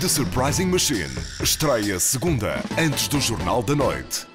The Surprising Machine estreia segunda, antes do Jornal da Noite.